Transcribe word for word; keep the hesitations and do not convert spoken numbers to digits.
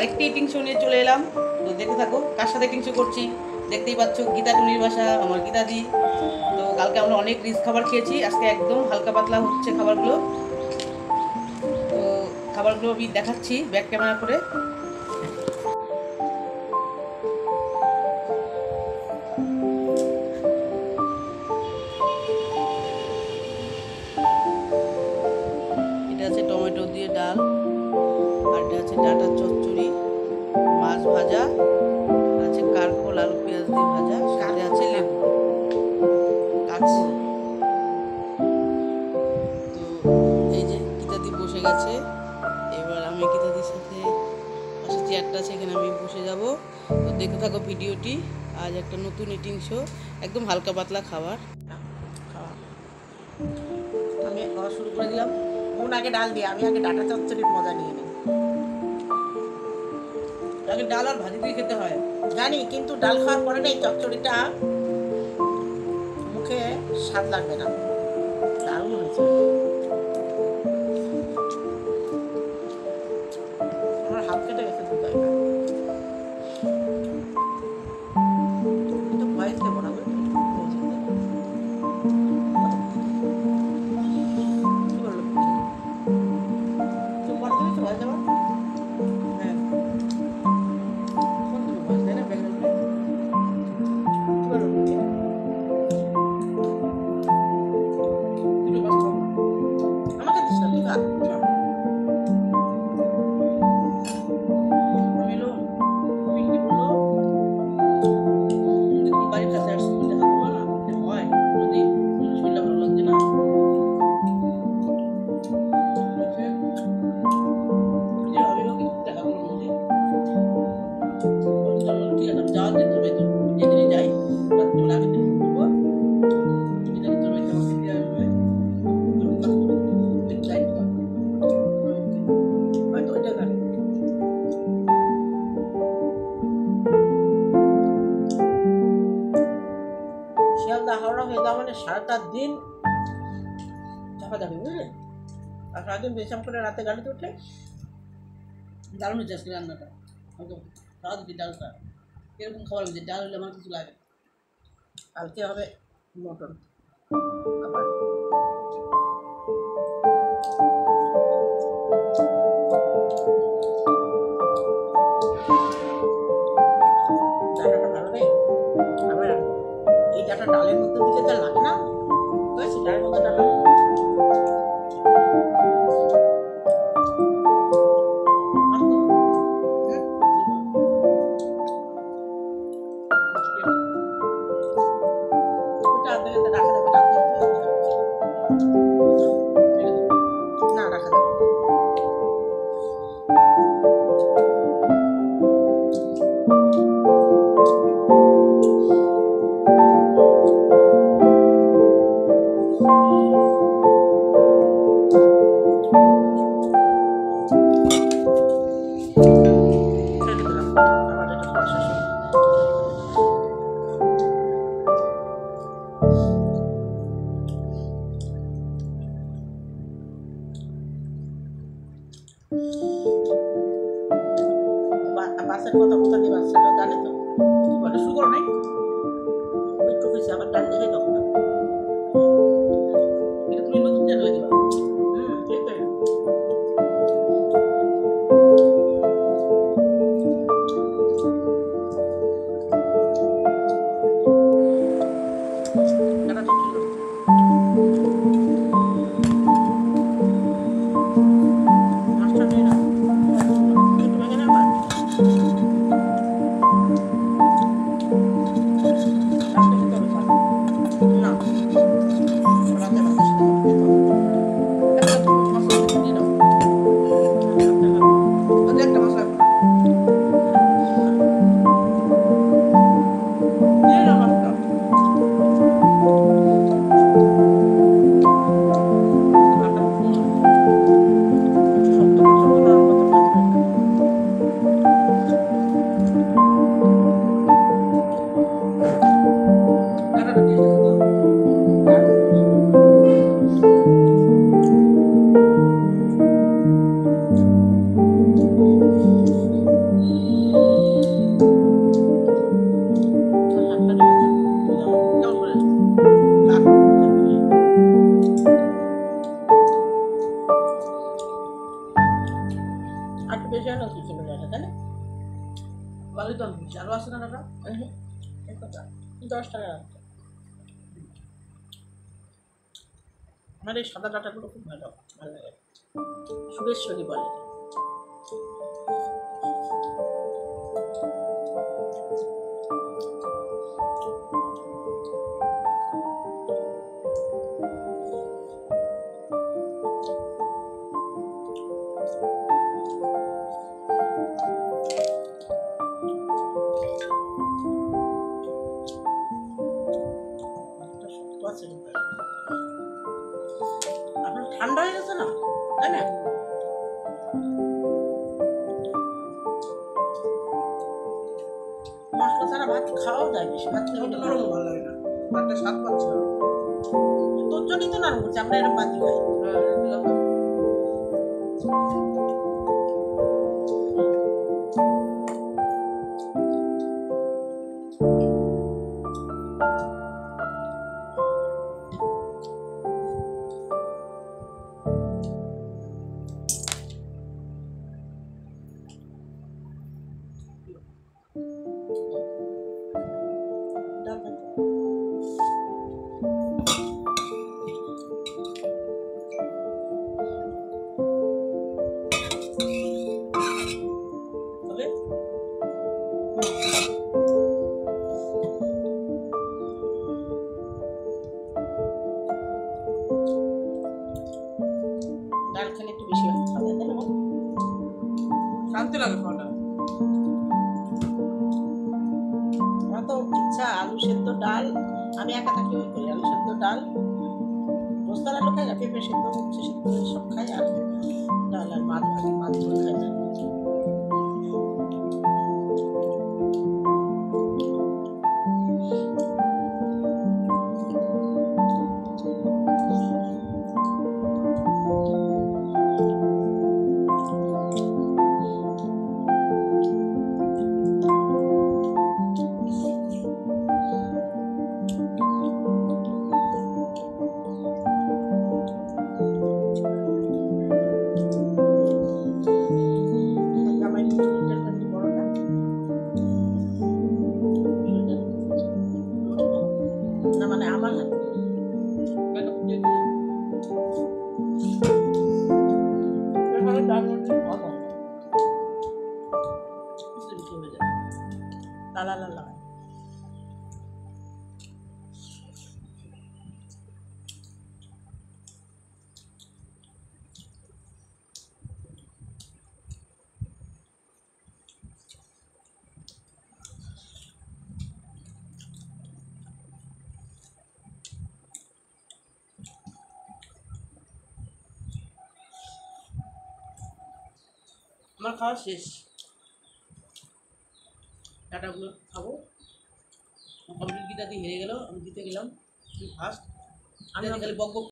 আরেকটি eating show নিয়ে চলে এলাম। তো দেখতে থাকো কার সাথে ইটিং শো করছি। দেখতেই পাচ্ছ গীতা টুনির বাসা, আমার গীতাদি। তো কালকে আমরা অনেক রিচ খাবার খেয়েছি, আজকে একদম হালকা পাতলা হচ্ছে খাবারগুলো। তো খাবারগুলো আমি দেখাচ্ছি ব্যাক ক্যামেরা করে। এটা আছে টমেটো দিয়ে ডাল, আর এটা আছে ডাঁটার চচ্চড়ি, মাছ ভাজা, আছে কারকোল আলু পেঁয়াজ দিয়ে ভাজা, সাথে আছে লেবু কাকু। তো এই যে গীতাদি বসে গেছে, এবার আমি গীতাদির সাথে পাশে চেয়ারটা আছে, এখানে আমি বসে যাব। তো দেখতে থাকো ভিডিওটি। আজ একটা নতুন ইটিং শো, একদম হালকা পাতলা খাবার খাওয়া। আমি খাওয়া শুরু করে দিলাম। নুন আগে ডাল দিয়ে, আমি আগে ডাটা চচ্চড়ির মজা নিয়ে নিই। আগে ডাল আর ভাজি দিয়ে খেতে হয় জানি, কিন্তু ডাল খাওয়ার পরে না এই চচ্চড়িটা মুখে স্বাদ লাগবে না। দারুণ হয়েছে। আমার হাত কেটে গেছে দুধ এটা ভয়েস দেবো না, কি বললো তুমি পরে দিবি তো ভয়েস দেবো। হ্যাঁ কোন তুমি ভয়েস দেয় না ব্যাকগ্রাউন্ডে। কি বললো দুটো বাস খাবো না। আমাকে দিস না, তুই খা। আমি এলো তুমি কি বললো, তুমি বাড়ির কাছে আসছো, তুমি দেখা করবো না, হয় যদি শরীরটা ভালো লাগছে না। শিয়ালদা হাওড়া হয়ে যাওয়া মানে সারাটা দিন চাপা যাবে, বুঝলি? আর সারাদিন বিশ্রাম করে রাতে গাড়িতে উঠলে দারুণ হচ্ছে আজকে রান্নাটা, হয়তো খাওয়া দিচ্ছি ডালটা। এরকম খাবার হচ্ছে, ডাল হলে আমার কিছু লাগে। কালকে হবে মটন আবার। ডাটাটা ভালো নেই আবার, এই ডাটা ডালের মধ্যে দিলে তো লাগে না, বুঝেছি? ডালের মধ্যে ডাটা না রাখা যাবে। বাসের কথা কোথা দিয়ে বাচ্চাটা জানে তো, বলে শুরু করো নাই ওই টুকেছে আবার ডাল দেখে তখন এটা তুমি নতুন তেল হয়ে দিবা। হুম এইটাই ডাটা চচ্চড়ি। মাছটা নিয়ে না একটু ভেঙে না আবার রাখতে খেতে হবে। ভালোই দাম দিচ্ছে। আরও আছে না দাদা? দশ টাকা রাখতো। আমার এই সাদা ডাটাগুলো খুব ভালো ভালো লাগে, সুরেশ্বরী বলে। আপনার ঠান্ডা হয়ে গেছে না, তাই না? মশলা ছাড়া ভাত খাওয়াও যায়, বেশি ভাত খেলে ওটা নরম ভালো লাগে না, ভাতটা স্বাদ পাচ্ছে না। তোর জন্যই তো নরম হচ্ছে, আমরা এরকম বাজি খাই। হ্যাঁ, দিলাম তো। ডাল ভাত। তবে ডাল খেলে একটু বেশি ভাত খাওয়া যায়, তাই না? শান্তি লাগে খাওয়াটা। আমার তো ইচ্ছা আলু সেদ্ধ ডাল, আমি একা থাকি ওই করি, আলু সেদ্ধ ডাল, বস্তার আলু খাই না, পেঁপে সেদ্ধ, উচ্ছে সেদ্ধ সব খাই, আর ডাল আর মাছ ভাজি, মাছ ঝোল খাই না। জামাই চুলটা একটু বড় না? না মানে আমার হাতে। কেন দিয়ে দিলাম? এভাবে ডাল রান্না ভালো হয়। বেশি বেশি হয়ে যায়। লালা লালা হয়। আমার খাওয়া শেষ। ডাটাগুলো খাবো। কমপ্লিট গীতা দিয়ে হেরে গেল, আমি দিতে গেলাম। তুই ফার্স্ট। আমি খালি বক বক